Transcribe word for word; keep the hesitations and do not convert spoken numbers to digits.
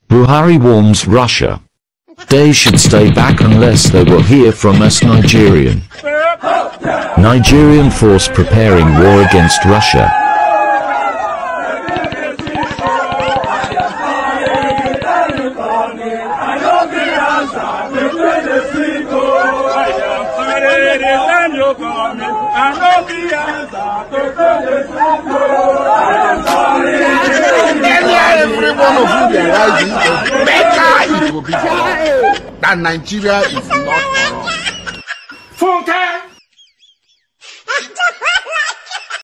Buhari warns Russia. They should stay back unless they will hear from us. Nigerian. Nigerian force preparing war against Russia. Every one of you realizes the better it will be for us. That Nigeria is not for us.